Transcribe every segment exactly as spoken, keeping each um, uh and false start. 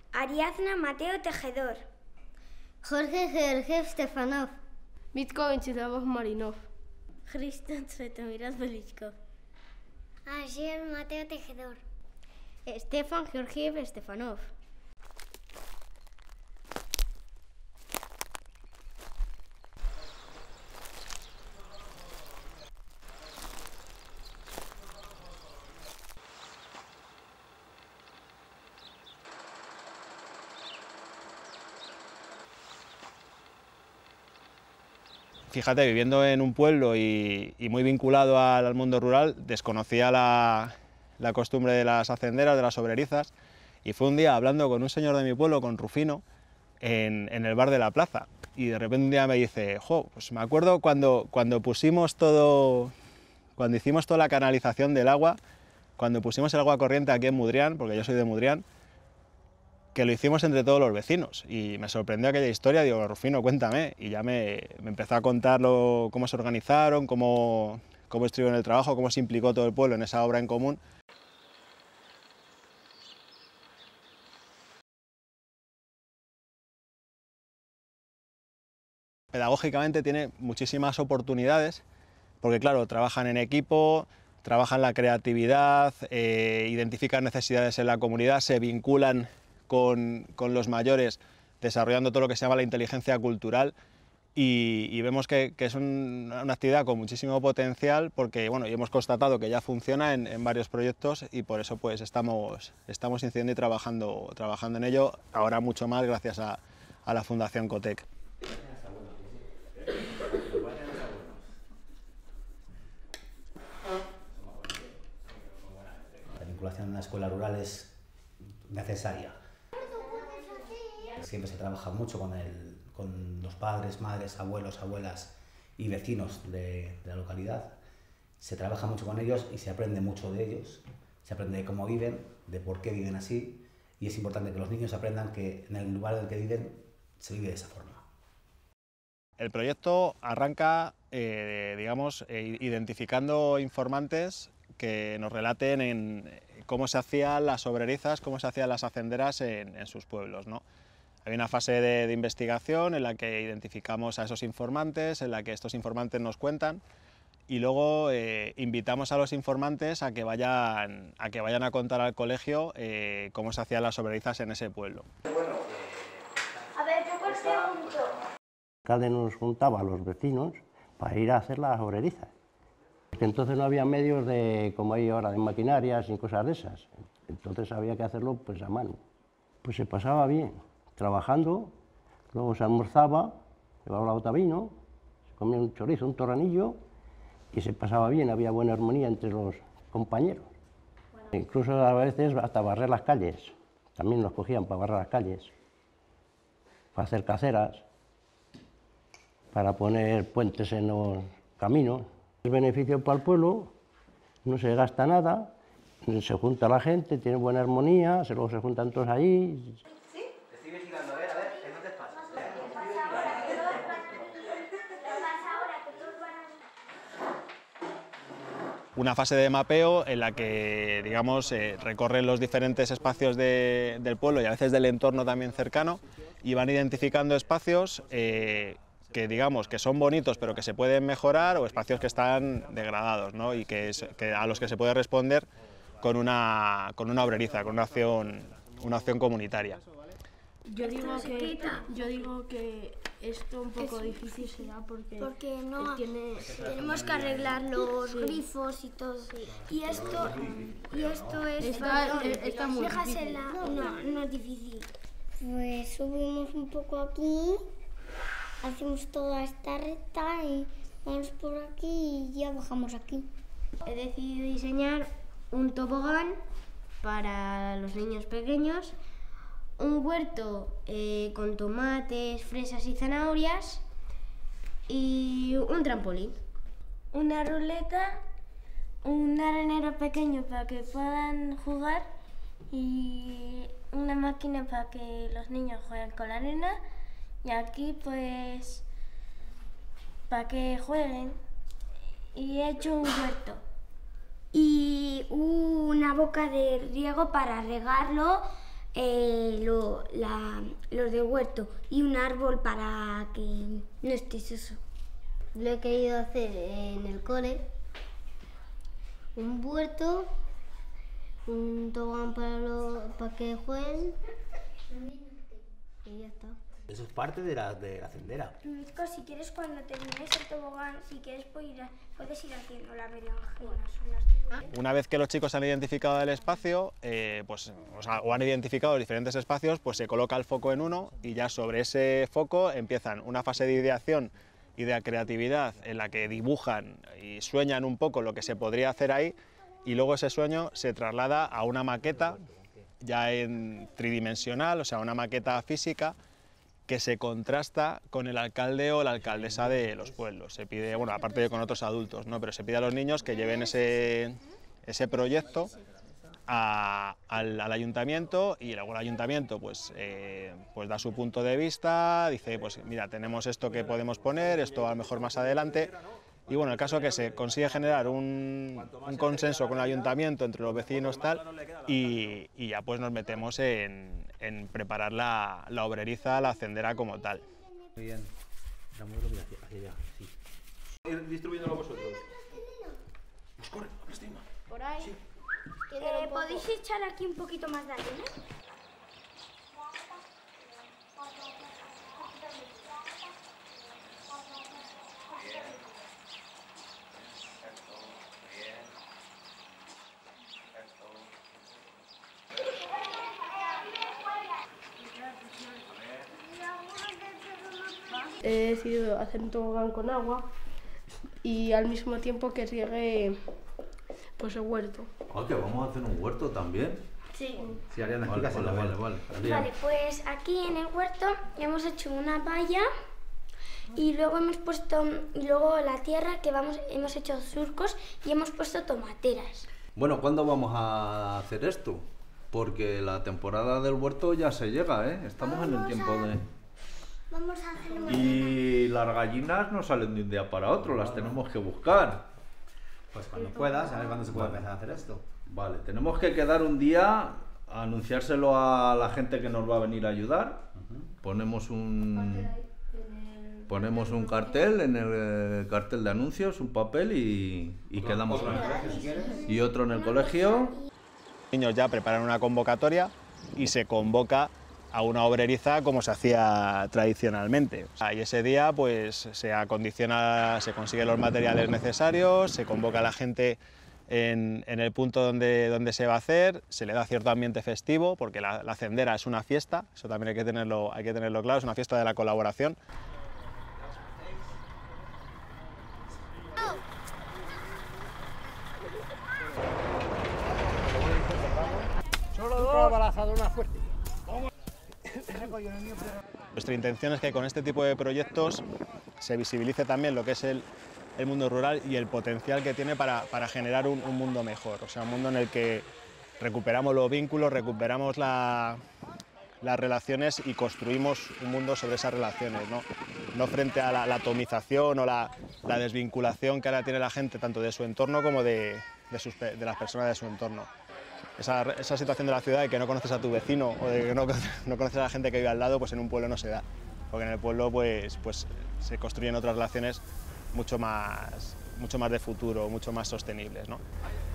Ariadna Mateo Tejedor. Jorge Georgiev Stefanov. Mitko Venceslava Marinov. Hriston Svetomiras Velichkov. Asier Mateo Tejedor. Stefan Georgiev Stefanov. Fíjate, viviendo en un pueblo y, y muy vinculado al, al mundo rural, desconocía la, la costumbre de las hacenderas, de las obrerizas, y fue un día hablando con un señor de mi pueblo, con Rufino, en, en el bar de la plaza, y de repente un día me dice, jo, pues me acuerdo cuando, cuando pusimos todo, cuando hicimos toda la canalización del agua, cuando pusimos el agua corriente aquí en Mudrián, porque yo soy de Mudrián, que lo hicimos entre todos los vecinos, y me sorprendió aquella historia. Digo, Rufino, cuéntame, y ya me, me empezó a contar lo, cómo se organizaron, cómo, cómo estuvieron el trabajo, cómo se implicó todo el pueblo en esa obra en común. Pedagógicamente tiene muchísimas oportunidades, porque claro, trabajan en equipo, trabajan la creatividad, eh, identifican necesidades en la comunidad, se vinculan Con, con los mayores, desarrollando todo lo que se llama la inteligencia cultural, y, y vemos que, que es un, una actividad con muchísimo potencial, porque bueno, y hemos constatado que ya funciona en, en varios proyectos, y por eso pues estamos, estamos incidiendo y trabajando, trabajando en ello, ahora mucho más gracias a, a la Fundación Cotec. La vinculación en la escuela rural es necesaria. Siempre se trabaja mucho con, el, con los padres, madres, abuelos, abuelas y vecinos de, de la localidad. Se trabaja mucho con ellos y se aprende mucho de ellos. Se aprende de cómo viven, de por qué viven así, y es importante que los niños aprendan que en el lugar en el que viven se vive de esa forma. El proyecto arranca, eh, digamos, eh, identificando informantes que nos relaten en cómo se hacían las obrerizas, cómo se hacían las hacenderas en, en sus pueblos, ¿no? Hay una fase de, de investigación en la que identificamos a esos informantes, en la que estos informantes nos cuentan, y luego eh, invitamos a los informantes a que vayan a, que vayan a contar al colegio eh, cómo se hacían las obrerizas en ese pueblo. A ver, yo os pregunto. El alcalde nos juntaba a los vecinos para ir a hacer las obrerizas. Porque entonces no había medios de, como hay ahora, de maquinarias y cosas de esas. Entonces había que hacerlo pues a mano. Pues se pasaba bien, trabajando, luego se almorzaba, se llevaba la vino, se comía un chorizo, un torranillo, y se pasaba bien, había buena armonía entre los compañeros. Bueno. Incluso a veces hasta barrer las calles, también nos cogían para barrer las calles, para hacer caceras, para poner puentes en los caminos. El beneficio para el pueblo, no se gasta nada, se junta la gente, tiene buena armonía, luego se juntan todos allí. ¿Sí? Te estoy vigilando, a ver, a ver, que no te pases. Una fase de mapeo en la que, digamos, eh, recorren los diferentes espacios de, del pueblo y a veces del entorno también cercano, y van identificando espacios eh, que digamos que son bonitos pero que se pueden mejorar, o espacios que están degradados, ¿no? Y que, es, que a los que se puede responder con una, con una obreriza, con una acción, una acción comunitaria. Yo digo que, yo digo que esto un poco difícil será porque, porque no tiene, tenemos que arreglar los sí. grifos y todo. Sí. Y esto y esto es está, está muy déjasela, no, no es difícil. Pues subimos un poco aquí, hacemos toda esta recta y vamos por aquí y ya bajamos aquí. He decidido diseñar un tobogán para los niños pequeños, un huerto eh, con tomates, fresas y zanahorias y un trampolín. Una ruleta, un arenero pequeño para que puedan jugar y una máquina para que los niños jueguen con la arena, y aquí pues para que jueguen, y he hecho un huerto. Y una boca de riego para regarlo eh, lo, la, los de huerto y un árbol para que no esté soso. Lo he querido hacer en el cole, un huerto, un tobogán para, lo, para que jueguen y ya está. Eso es parte de la, de la sendera. Mitko, si quieres, cuando termines el tobogán, si quieres puedes ir, puedes ir haciendo la berenjena. Una vez que los chicos han identificado el espacio, eh, pues, o, sea, o han identificado diferentes espacios, pues se coloca el foco en uno y ya sobre ese foco empiezan una fase de ideación y de creatividad en la que dibujan y sueñan un poco lo que se podría hacer ahí, y luego ese sueño se traslada a una maqueta ya en tridimensional, o sea, una maqueta física que se contrasta con el alcalde o la alcaldesa de los pueblos. Se pide, bueno, aparte de con otros adultos, ¿no? Pero se pide a los niños que lleven ese, ese proyecto a, al, al ayuntamiento, y luego el ayuntamiento pues, eh, pues da su punto de vista, dice, pues mira, tenemos esto que podemos poner, esto a lo mejor más adelante. Y bueno, el caso es que se consigue generar un, un consenso con el ayuntamiento entre los vecinos tal, y, y ya pues nos metemos en, en preparar la, la obreriza, la hacendera como tal. Muy bien. Vamos a hacia, hacia allá, sí. Ir distribuyéndolo vosotros. Pues corre, Cristina. Por ahí. Sí. Eh, ¿Podéis echar aquí un poquito más de arena? He decidido hacer un tobogán con agua y al mismo tiempo que riegue pues el huerto. Ah, que vamos a hacer un huerto también. Sí. Sí, Ariana, Vale, explícaselo, vale, a ver. vale, vale. Vale, pues aquí en el huerto hemos hecho una valla y luego hemos puesto, y luego la tierra que vamos, hemos hecho surcos y hemos puesto tomateras. Bueno, ¿cuándo vamos a hacer esto? Porque la temporada del huerto ya se llega, ¿eh? Estamos en el tiempo de... Vamos a hacer una... Y las gallinas no salen de un día para otro, las tenemos que buscar. Pues cuando puedas, a ver cuándo se puede empezar a hacer esto. Vale, tenemos que quedar un día, a anunciárselo a la gente que nos va a venir a ayudar. Uh-huh. Ponemos un... Ponemos un cartel en el cartel de anuncios, un papel y, y quedamos con él. Y otro en el colegio. Los niños ya preparan una convocatoria y se convoca a una obreriza como se hacía tradicionalmente. Y ese día pues se acondiciona, se consiguen los materiales necesarios, se convoca a la gente en, en el punto donde, donde se va a hacer, se le da cierto ambiente festivo, porque la, la hacendera es una fiesta, eso también hay que tenerlo, hay que tenerlo claro, es una fiesta de la colaboración. Nuestra intención es que con este tipo de proyectos se visibilice también lo que es el, el mundo rural y el potencial que tiene para, para generar un, un mundo mejor, o sea, un mundo en el que recuperamos los vínculos, recuperamos la, las relaciones y construimos un mundo sobre esas relaciones, no, no frente a la, la atomización o la, la desvinculación que ahora tiene la gente tanto de su entorno como de, de, sus, de las personas de su entorno. Esa, esa situación de la ciudad de que no conoces a tu vecino o de que no, no conoces a la gente que vive al lado, pues en un pueblo no se da, porque en el pueblo pues, pues se construyen otras relaciones mucho más, mucho más de futuro, mucho más sostenibles, ¿no?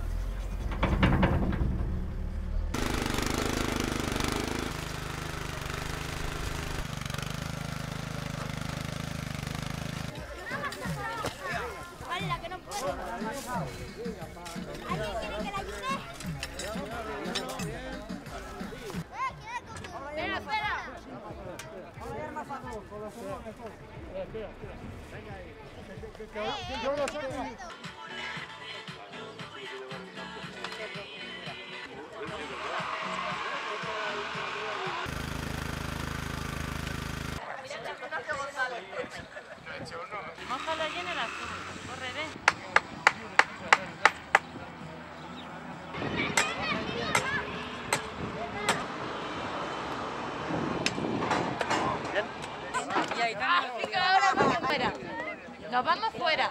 Mójalo y en el azul. Corre, ven. Y ahí está. Ahora vamos fuera. Nos vamos fuera.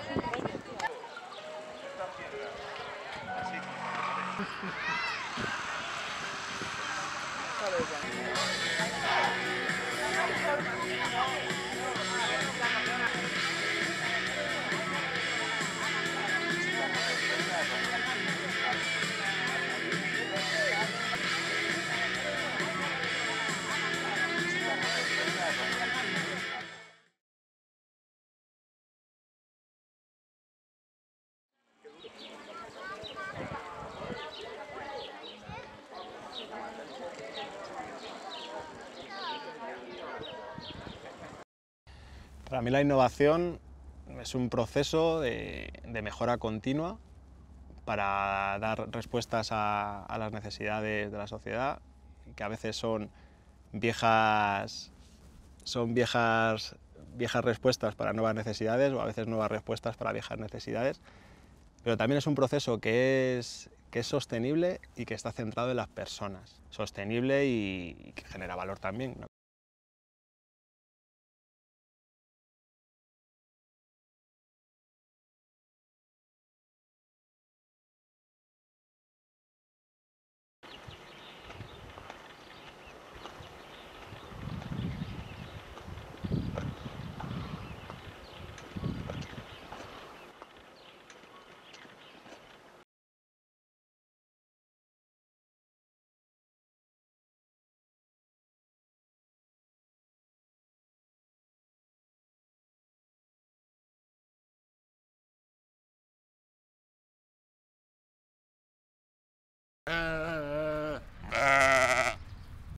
Así. Para mí la innovación es un proceso de, de mejora continua para dar respuestas a, a las necesidades de la sociedad, que a veces son viejas, son viejas, viejas respuestas para nuevas necesidades o a veces nuevas respuestas para viejas necesidades, pero también es un proceso que es, que es sostenible y que está centrado en las personas, sostenible y, y que genera valor también.